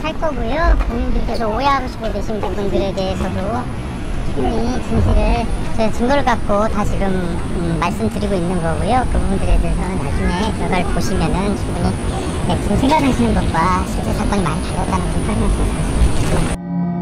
할 거고요. 국민들께서 오해하시고 계신 부분들에 대해서도 충분히 진실을 저희 증거를 갖고 다 지금 말씀드리고 있는 거고요. 그 부분들에 대해서는 나중에 결과를 보시면은 충분히 지금 생각하시는 것과 실제 사건이 많이 다르다는 걸 설명드립니다.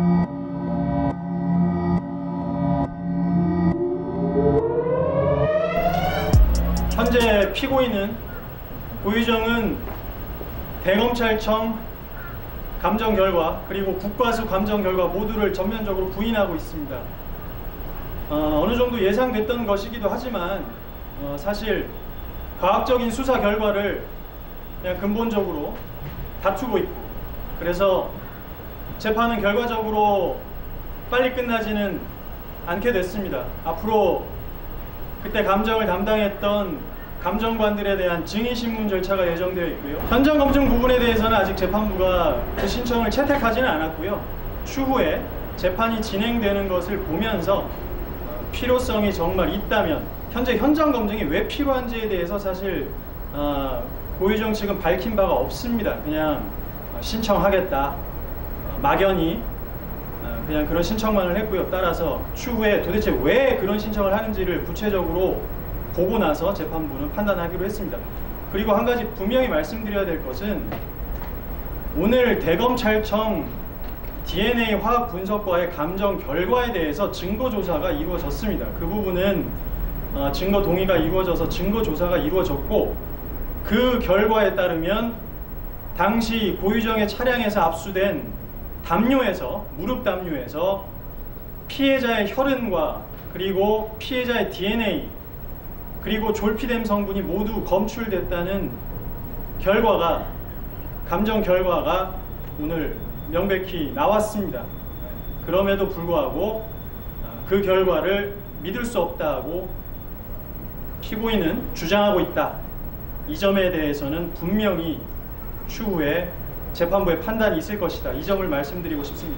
현재 피고인은 고유정은 대검찰청 감정 결과 그리고 국과수 감정 결과 모두를 전면적으로 부인하고 있습니다. 어느 정도 예상됐던 것이기도 하지만 사실 과학적인 수사 결과를 그냥 근본적으로 다투고 있고, 그래서 재판은 결과적으로 빨리 끝나지는 않게 됐습니다. 앞으로 그때 감정을 담당했던 감정관들에 대한 증인신문 절차가 예정되어 있고요. 현장 검증 부분에 대해서는 아직 재판부가 그 신청을 채택하지는 않았고요. 추후에 재판이 진행되는 것을 보면서 필요성이 정말 있다면, 현재 현장 검증이 왜 필요한지에 대해서 사실 고유정 측은 밝힌 바가 없습니다. 그냥 신청하겠다, 막연히 그냥 그런 신청만을 했고요. 따라서 추후에 도대체 왜 그런 신청을 하는지를 구체적으로 보고 나서 재판부는 판단하기로 했습니다. 그리고 한 가지 분명히 말씀드려야 될 것은, 오늘 대검찰청 DNA 화학 분석과의 감정 결과에 대해서 증거 조사가 이루어졌습니다. 그 부분은 증거 동의가 이루어져서 증거 조사가 이루어졌고, 그 결과에 따르면 당시 고유정의 차량에서 압수된 담요에서, 무릎 담요에서 피해자의 혈흔과 그리고 피해자의 DNA 그리고 졸피뎀 성분이 모두 검출됐다는 결과가, 감정 결과가 오늘 명백히 나왔습니다. 그럼에도 불구하고 그 결과를 믿을 수 없다고 피고인은 주장하고 있다. 이 점에 대해서는 분명히 추후에 재판부의 판단이 있을 것이다. 이 점을 말씀드리고 싶습니다.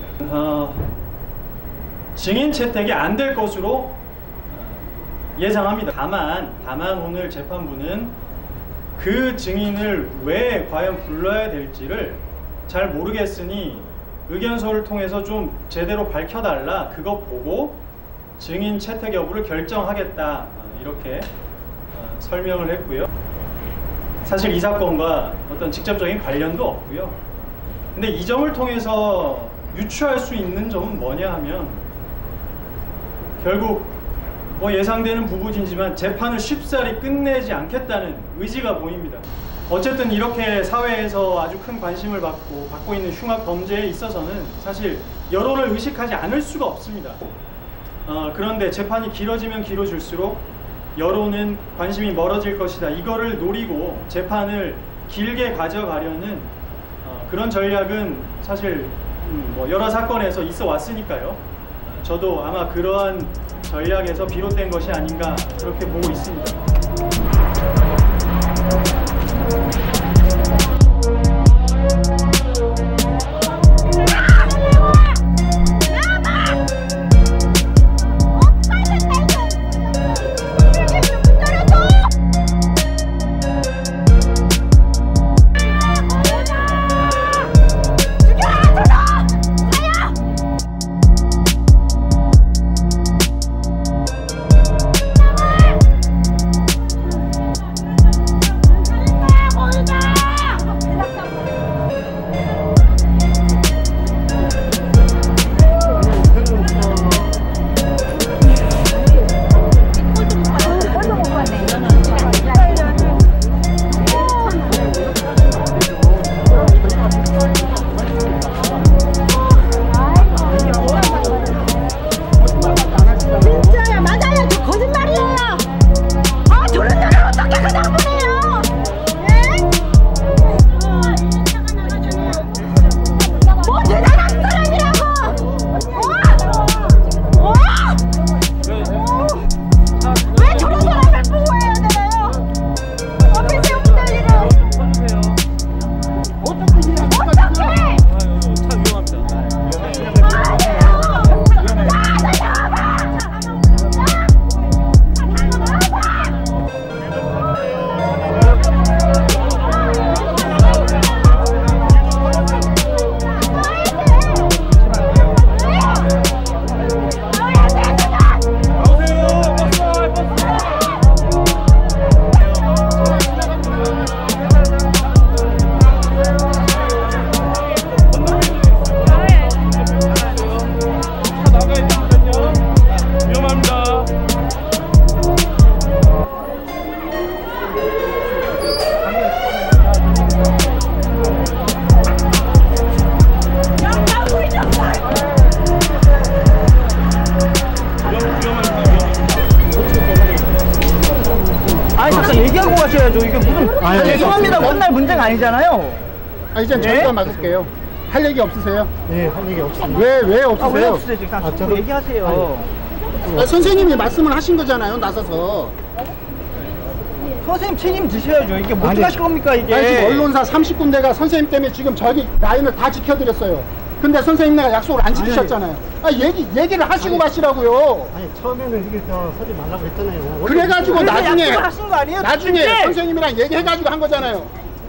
증인 채택이 안 될 것으로 예상합니다. 다만 오늘 재판부는 그 증인을 왜 과연 불러야 될지를 잘 모르겠으니 의견서를 통해서 좀 제대로 밝혀달라, 그거 보고 증인 채택 여부를 결정하겠다, 이렇게 설명을 했고요. 사실 이 사건과 어떤 직접적인 관련도 없고요. 근데 이 점을 통해서 유추할 수 있는 점은 뭐냐 하면, 결국 예상되는 부분이지만 재판을 쉽사리 끝내지 않겠다는 의지가 보입니다. 어쨌든 이렇게 사회에서 아주 큰 관심을 받고 있는 흉악 범죄에 있어서는 사실 여론을 의식하지 않을 수가 없습니다. 그런데 재판이 길어지면 길어질수록 여론은 관심이 멀어질 것이다. 이거를 노리고 재판을 길게 가져가려는 그런 전략은 사실 여러 사건에서 있어 왔으니까요. 저도 아마 그러한 전략에서 비롯된 것이 아닌가 그렇게 보고 있습니다. 끝날 문제가 아니잖아요. 아, 이제 예? 저희가 막을게요. 할 얘기 없으세요? 네, 할 얘기 없습니다. 왜 왜 없으세요? 없으세요? 지금 아, 자꾸 얘기하세요. 아, 선생님이 말씀을 하신 거잖아요, 나서서. 선생님 책임 지셔야죠. 이게 뭐 아니, 어떻게 하실 겁니까 이게? 아니, 지금 언론사 30군데가 선생님 때문에 지금 저기 라인을 다 지켜드렸어요. 근데 선생님네가 약속을 안 지키셨잖아요. 아, 얘기를 하시고 가시라고요. 아니, 처음에는 이게 서지 말라고 했잖아요. 그래가지고 그래서 나중에 약속을 하신 거 아니에요? 나중에 그때? 선생님이랑 얘기해가지고 한 거잖아요.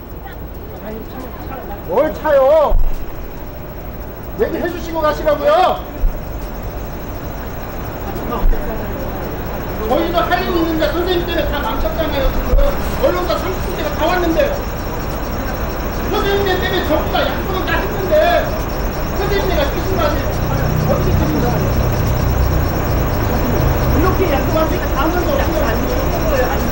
뭘 차요? 얘기해 주시고 가시라고요. 저희도 할 일이 있는데 선생님 때문에 다 망쳤잖아요. 지금 언론사 30군데가 다 왔는데 선생님 때문에 전부 다 약속은 다 했는데 선생님네가 끝인가지 어떻게 끝인가? 이렇게 약속하니까 다음 번 어떻게 안 되는 거예요?